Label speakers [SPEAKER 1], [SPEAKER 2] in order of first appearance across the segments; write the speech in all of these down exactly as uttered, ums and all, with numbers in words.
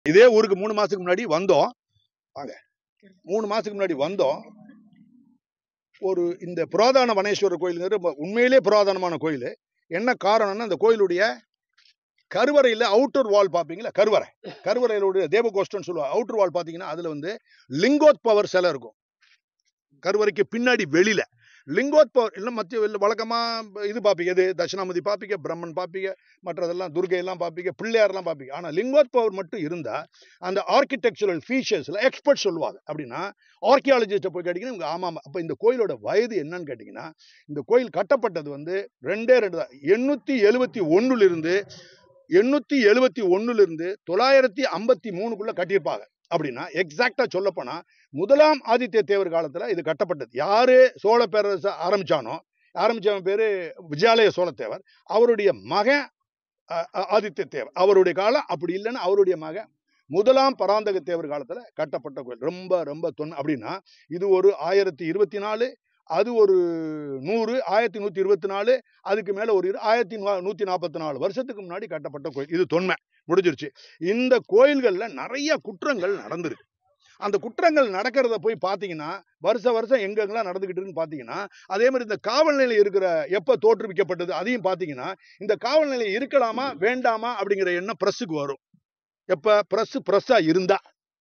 [SPEAKER 1] இதே ஊருக்கு மூணு மாசத்துக்கு முன்னாடி வந்தோம். வாங்க. மூணு மாசத்துக்கு முன்னாடி வந்தோம். ஒரு இந்த புராதன வனேஸ்வரர் கோயிலுங்கிறது உண்மையிலேயே புராதனமான கோயில். என்ன காரணம்னா அந்த கோயிலுடைய கருவறையில அவுட்டர் வால் பாப்பீங்களா, கருவறை கருவறையிலுடைய தேவகோஷ்டம்னு சொல்லுவாங்க. அவுட்டர் வால் பாத்தீங்கன்னா அதுல வந்து லிங்கோத்பவர் சிலை இருக்கும். கருவறைக்கு பின்னாடி வெளியில லிங்கோத்பவர் இல்லை மத்திய வழக்கமா இது பாப்பீங்க, இது தட்சிணாமூர்த்தி பாப்பீங்க, பிரம்மன் பாப்பீங்க, மற்றதெல்லாம் துர்கை எல்லாம் பாப்பீங்க, பிள்ளையார்லாம் பாப்பீங்க. ஆனா லிங்கோத்பவர் மட்டும் இருந்தா அந்த ஆர்கிடெக்சரல் ஃபீச்சர்ஸ்ல எக்ஸ்பர்ட் சொல்லுவாங்க. அப்படின்னா ஆர்கியாலஜிஸ்ட போய் கேட்டீங்கன்னா இவங்க ஆமா. அப்ப இந்த கோயிலோட வயது என்னன்னு கேட்டீங்கன்னா, இந்த கோயில் கட்டப்பட்டது வந்து ரெண்டே ரெண்டு தான். எண்ணூத்தி எழுபத்தி ஒண்ணுல இருந்து எண்ணூத்தி எழுபத்தி ஒண்ணுல இருந்து தொள்ளாயிரத்தி ஐம்பத்தி மூணுக்குள்ள கட்டியிருப்பாங்க. அப்படின்னா எக்ஸாக்டா சொல்ல போனா முதலாம் ஆதித்ய தேவர் காலத்துல இது கட்டப்பட்டது. யாரு சோழ பேரரசு ஆரம்பிச்சானோ, ஆரம்பிச்சவன் பேரு விஜயாலய சோழத்தேவர், அவருடைய மகன் ஆதித்ய தேவர், அவருடைய காலம். அப்படி இல்லைன்னா அவருடைய மகன் முதலாம் பராந்தக தேவர் காலத்துல கட்டப்பட்ட கோயில். ரொம்ப ரொம்ப தொன்மை. அப்படின்னா இது ஒரு ஆயிரத்தி இருபத்தி நாலு, அது ஒரு நூறு, ஆயிரத்தி நூத்தி இருபத்தி நாலு, அதுக்கு மேல ஒரு ஆயிரத்தி நூத்தி நாற்பத்தி நாலு வருஷத்துக்கு முன்னாடி கட்டப்பட்ட கோயில். இது தொன்மை முடிஞ்சிருச்சு. இந்த கோயில்கள்ல நிறைய குற்றங்கள் நடந்திருக்கு. அந்த குற்றங்கள் நடக்கிறத போய் பாத்தீங்கன்னா வருஷ வருஷம் எங்கெங்கெல்லாம் நடந்துகிட்டு இருக்குன்னு பாத்தீங்கன்னா, அதே மாதிரி இந்த காவல் நிலையம் இருக்கிற எப்ப தோற்றுவிக்கப்பட்டது அதையும் பாத்தீங்கன்னா, இந்த காவல் நிலையம் இருக்கலாமா வேண்டாமா அப்படிங்கிற எண்ணம் பிரஸுக்கு வரும். எப்ப பிரஸ் பிரஸ்ஸா இருந்தா.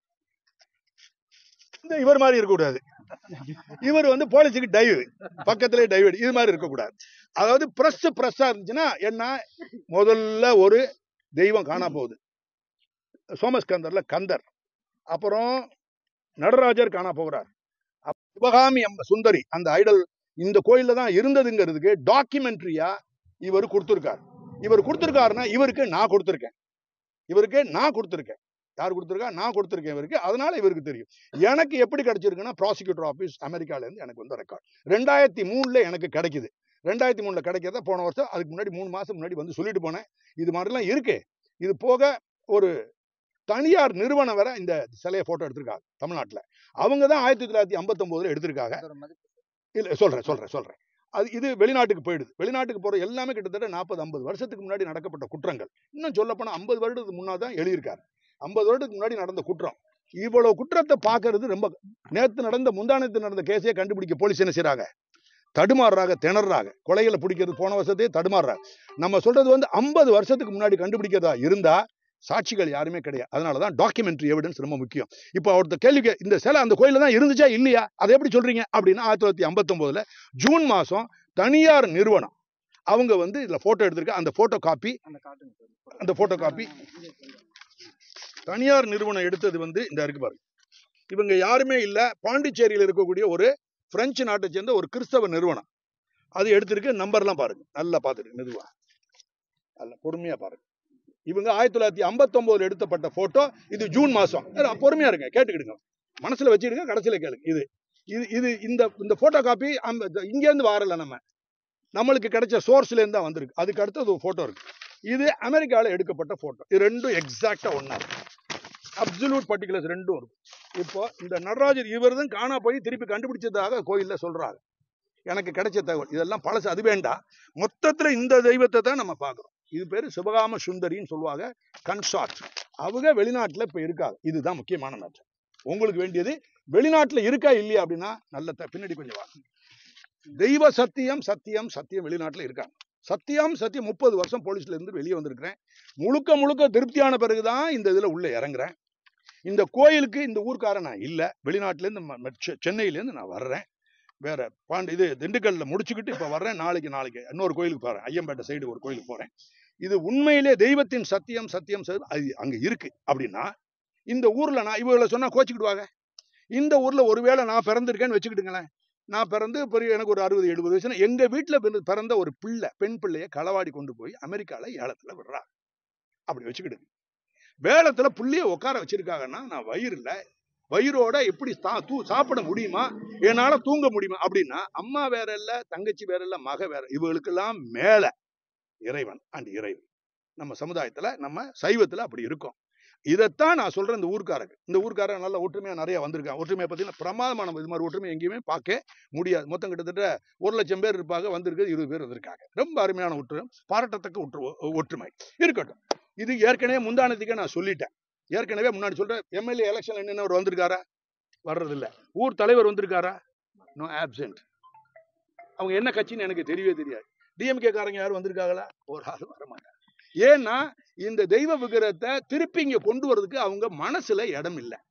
[SPEAKER 1] இந்த இவர் மாதிரி இருக்கக்கூடாது. இவர் வந்து போலீஸுக்கு டைவ் பக்கத்திலே டைவ் இது மாதிரி இருக்கக்கூடாது. அதாவது பிரஸ் பிரஸ்ஸா இருந்துச்சுன்னா என்ன, முதல்ல ஒரு தெய்வம் காணா போகுது. சோமஸ்கந்தர்ல கந்தர், அப்புறம் நடராஜர் காணா போகிறார். சிவகாமி சுந்தரி அந்த ஐடல் இந்த கோயில்ல தான் இருந்ததுங்கிறதுக்கு டாக்குமெண்ட்ரியா இவர் கொடுத்திருக்காரு. இவர் கொடுத்திருக்காருன்னா இவருக்கு நான் கொடுத்திருக்கேன். இவருக்கு நான் கொடுத்திருக்கேன். யார் கொடுத்திருக்கா? நான் கொடுத்திருக்கேன் இவருக்கு. அதனால இவருக்கு தெரியும். எனக்கு எப்படி கிடைச்சிருக்குன்னா ப்ராசிக்யூட்டர் ஆபீஸ் அமெரிக்கால இருந்து எனக்கு வந்து ரெக்கார்ட் ரெண்டாயிரத்தி மூணுல எனக்கு கிடைக்குது. ரெண்டாயிரத்தி மூணுல கிடைக்கிறத போன வருஷம் அதுக்கு முன்னாடி மூணு மாசம் முன்னாடி வந்து சொல்லிட்டு போனேன். இது மாதிரிலாம் இருக்கு. இது போக ஒரு தனியார் நிறுவனம் வேற இந்த சிலையை போட்டோ எடுத்திருக்காங்க தமிழ்நாட்டில். அவங்க தான் ஆயிரத்தி தொள்ளாயிரத்தி ஐம்பத்தி ஒன்பதுல எடுத்திருக்காங்க. இல்ல சொல்றேன் சொல்றேன் சொல்றேன் அது இது வெளிநாட்டுக்கு போயிடுது. வெளிநாட்டுக்கு போற எல்லாமே கிட்டத்தட்ட நாற்பது ஐம்பது வருஷத்துக்கு முன்னாடி நடக்கப்பட்ட குற்றங்கள். இன்னும் சொல்ல போனா ஐம்பது வருடத்துக்கு முன்னாடி தான் எழுதியிருக்காரு. ஐம்பது வருடத்துக்கு முன்னாடி நடந்த குற்றம். இவ்வளவு குற்றத்தை பாக்குறது ரொம்ப. நேத்து நடந்த முந்தானத்து நடந்த கேஸையே கண்டுபிடிக்க போலீஸ் என்ன செய்யறாங்க, தடுமாறுறாங்க, திணறாங்க. கொலைகளை பிடிக்கிறது போன வருஷத்தையே தடுமாறுறாங்க. நம்ம சொல்றது வந்து ஐம்பது வருஷத்துக்கு முன்னாடி கண்டுபிடிக்கிறதா இருந்தா சாட்சிகள் யாருமே கிடையாது. அதனாலதான் டாக்குமெண்ட்ரி எவிடன்ஸ் ரொம்ப முக்கியம். இப்போ ஒருத்த கேள்வி, இந்த சிலை அந்த கோயில தான் இருந்துச்சா இல்லையா அதை எப்படி சொல்றீங்க அப்படின்னா, ஆயிரத்தி தொள்ளாயிரத்தி ஐம்பத்தி ஒன்பதுல ஜூன் மாசம் தனியார் நிறுவனம் அவங்க வந்து இதுல போட்டோ எடுத்திருக்க. அந்த போட்டோ காப்பி அந்த போட்டோ காப்பி தனியார் நிறுவனம் எடுத்தது வந்து இந்த இருக்கு பாருங்க. இவங்க யாருமே இல்ல, பாண்டிச்சேரியில் இருக்கக்கூடிய ஒரு பிரெஞ்சு நாட்டை சேர்ந்த ஒரு கிறிஸ்தவ நிறுவனம் அது எடுத்திருக்கு. நம்பர்லாம் பாருங்க, நல்லா பாத்துருக்கு, மெதுவா நல்ல பொறுமையா பாருங்க. இவங்க ஆயிரத்தி தொள்ளாயிரத்தி ஐம்பத்தி ஒன்பதுல எடுத்தப்பட்ட போட்டோ. இது ஜூன் மாசம். பொறுமையா இருங்க, கேட்டுக்கிடுங்க, மனசுல வச்சிருங்க, கடைசியில கேளுங்க. இது இது இது இந்த இந்த போட்டோ காப்பி இங்க இருந்து வரல, நம்ம நம்மளுக்கு கிடைச்ச சோர்ஸ்ல இருந்து தான் வந்திருக்கு. அதுக்கு அடுத்து ஒரு போட்டோ இருக்கு. இது அமெரிக்கால எடுக்கப்பட்ட போட்டோ. இது ரெண்டும் எக்ஸாக்டா ஒன்னா இருக்கு. அப்சல்யூட் பர்டிகுலர்ஸ் ரெண்டும் இருக்கும். இப்போ இந்த நடராஜர் இவர் தான் காணா போய் திருப்பி கண்டுபிடிச்சதாக கோயில்ல சொல்றாங்க. எனக்கு கிடைச்ச தகவல் இதெல்லாம் பழசு, அது வேண்டாம். மொத்தத்துல இந்த தெய்வத்தை தான் நம்ம பார்க்கிறோம். இது பேரு சிவகாம சுந்தரின்னு சொல்லுவாங்க, கன்சார்ட். அவங்க வெளிநாட்டுல இப்ப இருக்காங்க. இதுதான் முக்கியமான மேட்டர். உங்களுக்கு வேண்டியது வெளிநாட்டுல இருக்கா இல்லையா அப்படின்னா, நல்ல பின்னாடி கொஞ்சம் வாங்க. தெய்வ சத்தியம் சத்தியம் சத்தியம் வெளிநாட்டுல இருக்காங்க. சத்தியம் சத்தியம் முப்பது வருஷம் போலீஸ்ல இருந்து வெளியே வந்திருக்கிறேன். முழுக்க முழுக்க திருப்தியான பிறகுதான் இந்த இதுல உள்ள இறங்குறேன். இந்த கோயிலுக்கு இந்த ஊர்க்காரன் நான் இல்ல, வெளிநாட்டுல இருந்து சென்னையில இருந்து நான் வர்றேன். வேற பாண்டி இது திண்டுக்கல்ல முடிச்சுக்கிட்டு இப்ப வர்றேன். நாளைக்கு நாளைக்கு இன்னொரு கோயிலுக்கு போறேன், ஐயம்பேட்டை சைடு ஒரு கோயிலுக்கு போறேன். இது உண்மையிலே தெய்வத்தின் சத்தியம் சத்தியம் அது அங்க இருக்கு. அப்படின்னா இந்த ஊர்ல நான் இவங்களை சொன்னா கோச்சிக்கிடுவாங்க. இந்த ஊர்ல ஒருவேளை நான் பிறந்திருக்கேன்னு வச்சுக்கிட்டுங்களேன். நான் பிறந்து பெரிய எனக்கு ஒரு அறுபது எழுபது வயசு, எங்க வீட்டுல பிறந்த ஒரு பிள்ளை பெண் பிள்ளைய களவாடி கொண்டு போய் அமெரிக்கால ஏலத்துல விடுறா. அப்படி வச்சுக்கிட்டு வேலத்துல புள்ளைய உட்கார வச்சிருக்காங்கன்னா, நான் வயிறுல வயிறோட எப்படி தூ சாப்பிட முடியுமா, என்னால தூங்க முடியுமா அப்படின்னா, அம்மா வேற இல்ல, தங்கச்சி வேற இல்ல, மக வேற, இவங்களுக்கெல்லாம் மேல இறைவன் அண்ட் இறைவன். நம்ம சமுதாயத்துல நம்ம சைவத்துல அப்படி இருக்கும். இதைத்தான் நான் சொல்றேன். இந்த ஊர்க்காரங்க இந்த ஊர்க்காரங்க நல்ல ஒற்றுமையா நிறைய வந்திருக்காங்க. ஒற்றுமையை பார்த்தீங்கன்னா பிரமாதமான இது மாதிரி ஒற்றுமை எங்கேயுமே பார்க்க முடியாது. மொத்தம் கிட்டத்தட்ட ஒரு லட்சம் பேர் இருப்பாங்க, வந்திருக்கிறது இருபது பேர் வந்திருக்காங்க. ரொம்ப அருமையான ஒற்றுமை, பாராட்டத்தக்க ஒற்று ஒற்றுமை இருக்கட்டும். இது ஏற்கனவே முந்தானத்துக்கே நான் சொல்லிட்டேன். ஏற்கனவே முன்னாடி சொல்ற எம்எல்ஏ எலெக்ஷன்ல நின்னவர் வந்திருக்காரா? வர்றது இல்ல. ஊர் தலைவர் வந்திருக்காரா? No, absent. அவங்க என்ன கட்சின்னு எனக்கு தெரியவே தெரியாது. டிஎம்கே காரங்க யாரும் வந்திருக்காங்களா? ஒரு ஆள் வர மாட்டாங்க. ஏன்னா இந்த தெய்வ விக்கிரகத்தை திருப்பி இங்க கொண்டு வரதுக்கு அவங்க மனசுல இடம் இல்லை.